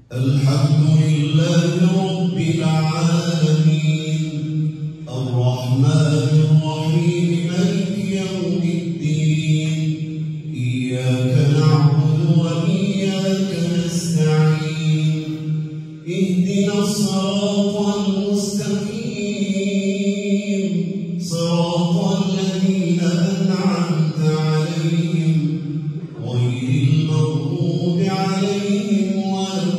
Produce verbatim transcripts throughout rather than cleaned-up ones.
الحمد لله رب العالمين الرحمن الرحيم مالك يوم الدين إياك نعبد وإياك نستعين اهدنا الصراط المستقيم صراط الذين أنعمت عليهم غير المغضوب عليهم ولا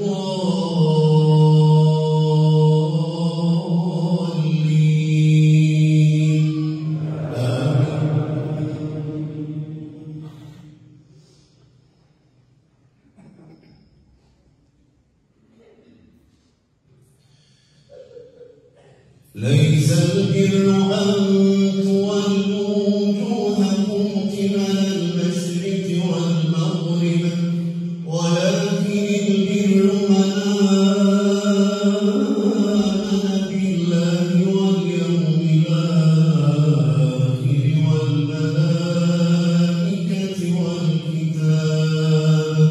ليس البر أن تولوا وجوهكم قبل المشرق والمغرب ولكن البر من آمن بالله واليوم الآخر والملائكة والكتاب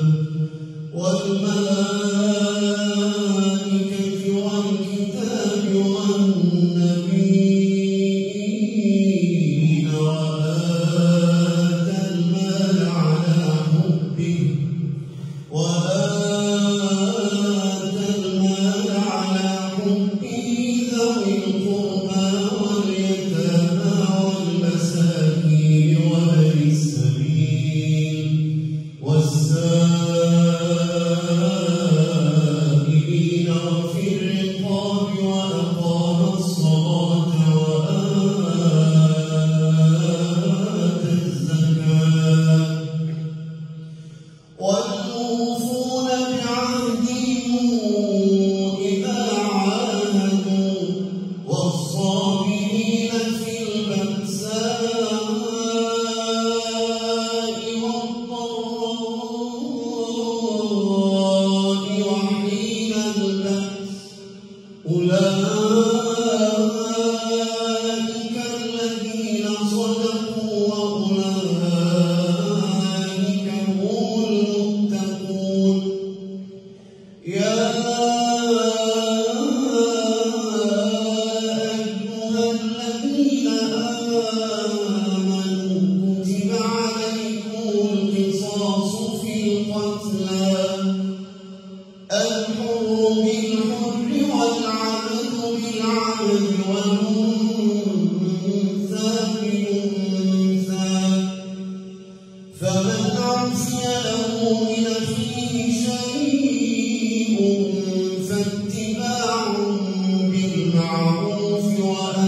والملائكة والكتاب والنبيين وآتى المال على حبه وآتى المال على حبه ذوي القربى واليتامى والمساكين وابن السبيل والسائلين وفي الرقاب وأقام الصلاة وآتى الزكاة والموفون بعهدهم إذا عاهدوا والصابرين في البأساء والضراء وحين البأس أولئك الذين صدقوا وأولئك هم المتقون يا أيها الذين آمنوا كتب عليكم القصاص في القتلى الحر بالحر والعبد بالعبد والأنثى بالأنثى فمن عفي له من أخيه شيء فاتباع بالمعروف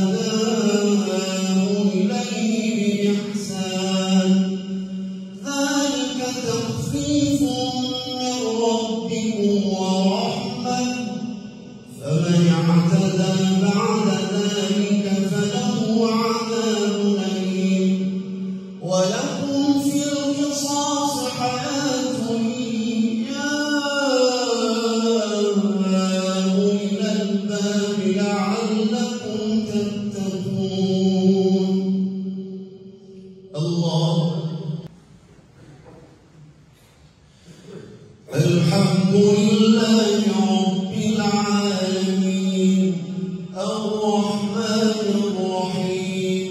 وأداء إليه بإحسان ذلك تخفيف من ربكم ورحمة فمن اعتدى بعد ذلك فله عذاب أليم ولكم في القصاص حياة يا أولي الألباب لعلكم تتقون الله الحمد لله رب العالمين الرحمن الرحيم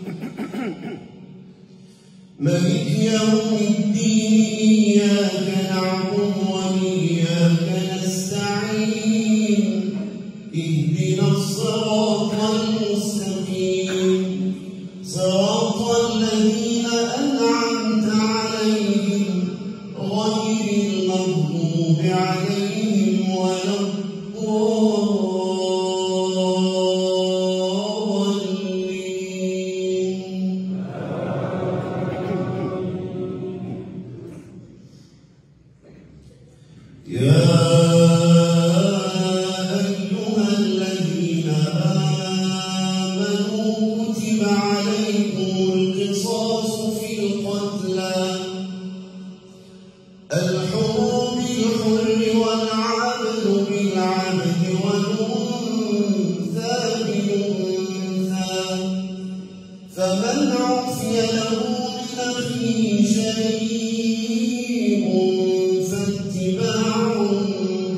مالك يوم الدين إياك نعبد وإياك نستعين اهدنا الصراط المستقيم صراط الذين أنعمت عليهم غير المغضوب عليهم ولا الضالين يا أيها الذين آمنوا كتب عليكم القصاص في القتلى الحر بالحر والعبد بالعبد والأنثى بالأنثى فمن عفي له من أخيه شيء فاتباع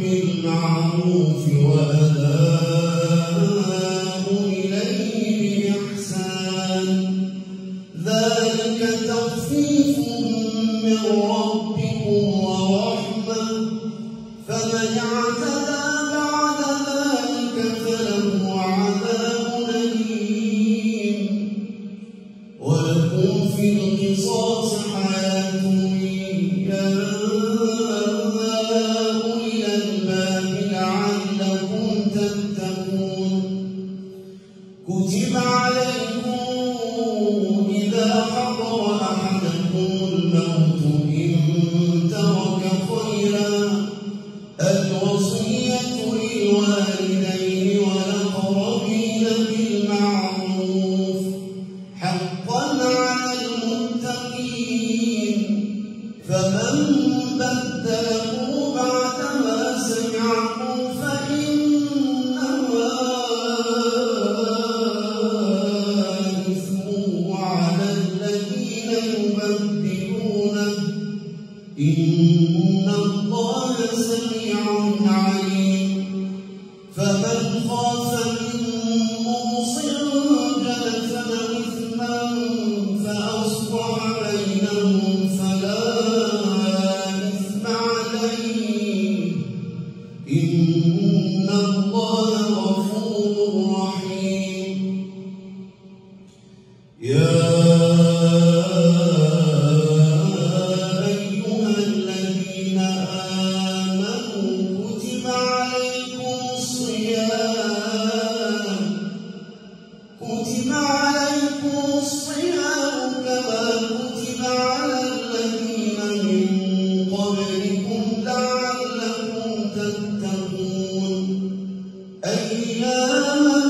ربكم ورحمة فمن اعتدى بعد ذلك فله عذاب أليم ولكم في القصاص حياة يا أولي الألباب لعلكم تتقون كتب عليكم إذا حضر أحدكم الموت إن ترك خيرا الوصية للوالدين والأقربين بالمعروف حقا على المتقين فمن بدله بعدما سمعه فإنما إثمه على الذين يبدلونه إن الله سميع عليم فمن خاف من موص جنفا أو إثما فأصلح بينهم فلا إثم عليه إن الله غفور رحيم يا أيها الذين آمنوا كتب عليكم الصيام كتب عليكم الصيام كما كتب على الذين من قبلكم لعلكم تتقون أياما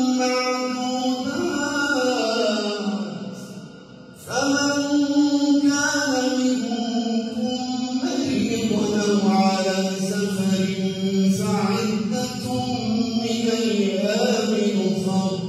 معدودات فمن كان منكم مريضا أو على سفر فعدة من أيام أخر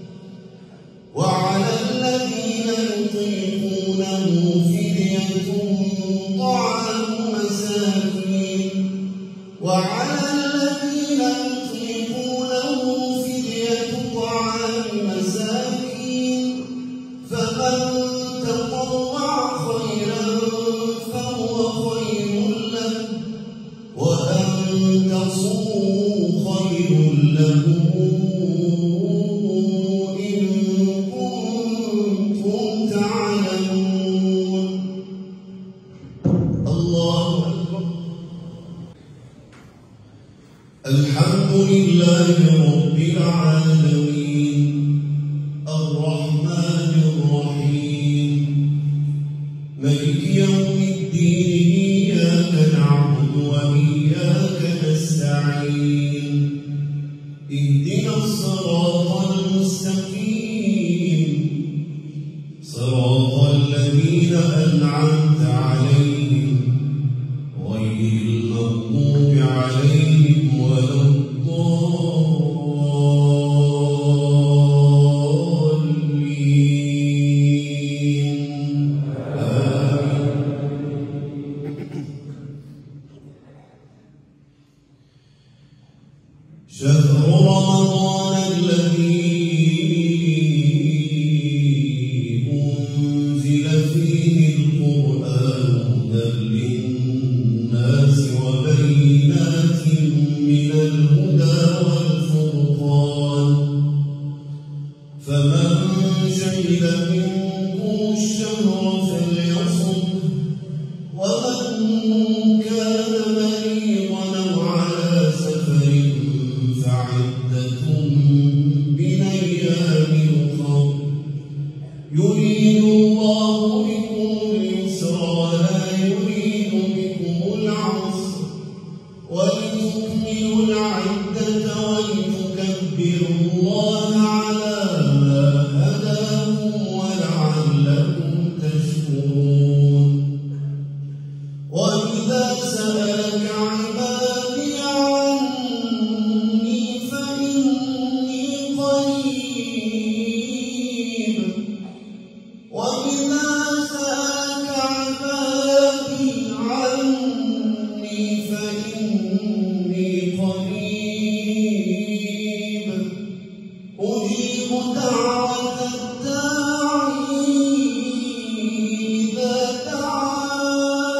وعلى الذين يطيقونه فدية طعام مساكين وعلى الذين يطيقونه فدية طعام مساكين فمن تطوع خيرا فهو خير له وأن تصوموا خير لكم إن كنتم تعلمون الله أكبر الحمد لله رب العالمين الرحمن الرحيم مالك يوم الدين إياك نعبد وإياك نستعين اهدنا الصراط المستقيم صراط الذين أنعمت عليهم غير المغضوب عليهم ولا الضالين شهر رمضان الذي أنزل فيه القرآن هدى للناس وبينات من الهدى والفرقان فمن شهد منكم الشهر فليصم ومن كان مريضا أو على سفر فعدة من أيام أخر يريد الله بكم اليسر ولا يريد بكم العسر ولتكملوا العدة ولتكبروا الله على ما هداكم ولعلكم تشكرون وإذا سألك عبادي عني فإني قريب وإذا سألك عبادي عني فإني قريب أجيب دعوة الداعي إذا دعان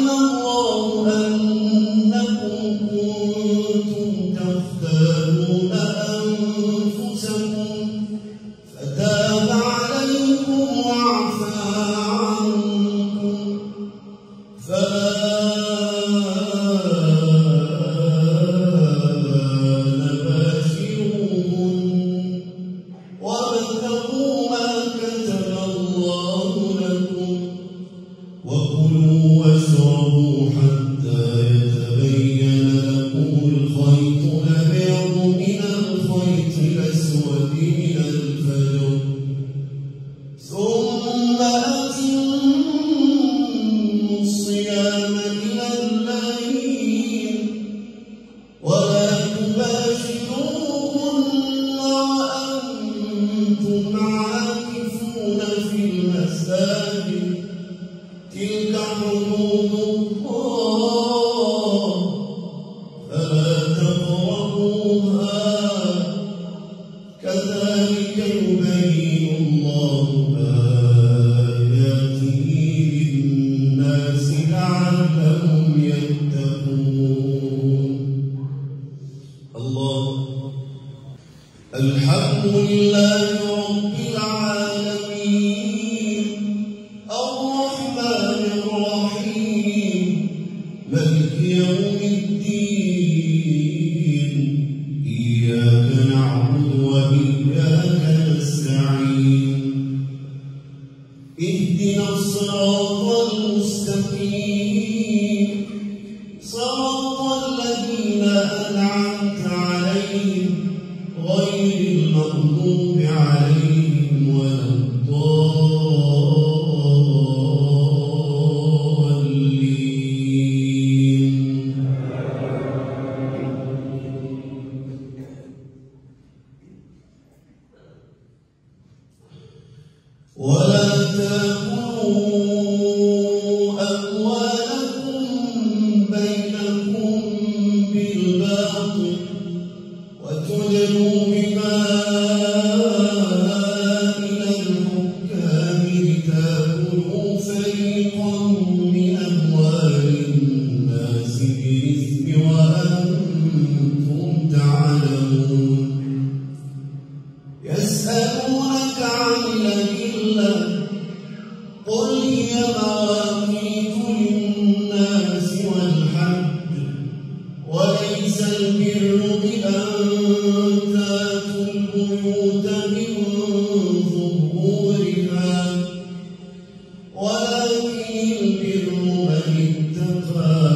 الله أنكم كنتم تختارون أنفسكم فتاب عليكم وعفى عنكم فالآن باشروهن وابتغوا ما كتب الله لكم وكلوا واشربوا حتى يتبين لكم الخيط الأبيض من الخيط الأسود من الفجر ثم أتموا الصيام إلى الليل ولا تباشروهن وأنتم عاكفون في المساجد تلك حدود الله فلا تقربوها كذلك يبين الله آياته للناس لعلهم يتقون. الله الحمد لله رب العالمين الرحمن الرحيم مالك يوم الدين إياك نعبد وإياك نستعين اهدنا الصراط المستقيم صراط الذين أنعمت عليهم غير المغضوب عليهم ولا الضالين. ولا تأكلوا أموالكم بينكم بالباطل وتدلوا بها إلى الحكام لتأكلوا فريقا من أموال الناس بالإثم وأنتم تعلمون. يسألونك عن الأهلة قل هي مواقيت للناس والحج وليس البر بأن تأتوا البيوت من ظهورها ولكن البر من اتقى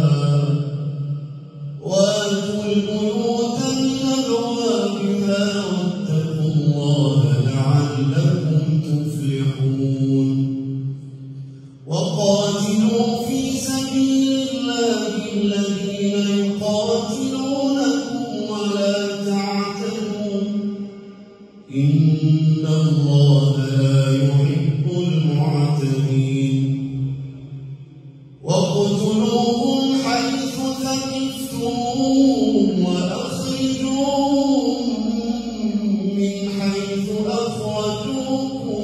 وآتوا البيوت من أبوابها واتقوا الله لعلكم تفلحون. وقاتلوا في سبيل الله الذين يقاتلونكم ولا تعتدوا إن الله لا يحب المعتدين. واقتلوهم حيث ثقفتموهم وأخرجوهم من حيث أخرجوكم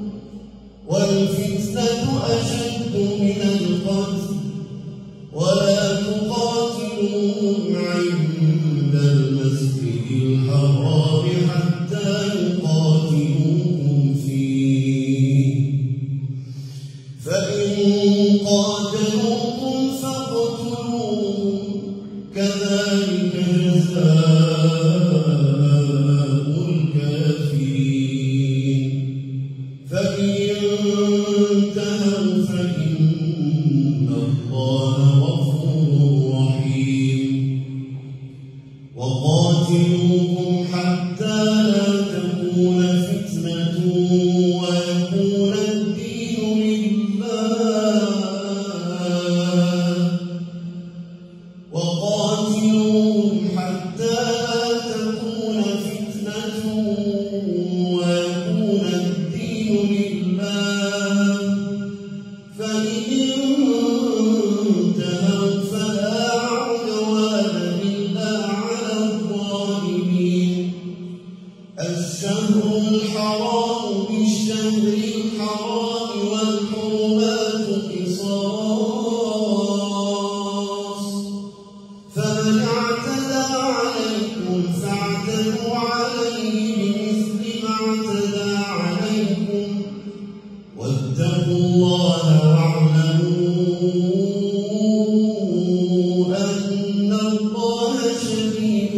والفتنة أشد من القتل ولا تقاتلوهم عند المسجد الحرام حتى يقاتلوكم فيه فإن قاتلوكم فاقتلوهم كذلك جزاء الكافرين. فإن انتهوا فإن الله غفور رحيم. وقاتلوهم حتى لا تكون فتنة ويكون الدين لله. وقاتلوهم حتى لا تكون فتنة ويكون الدين لله فإن انتهوا شديد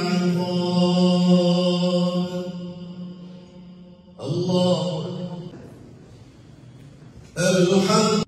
العقاب. الله أكبر. الحمد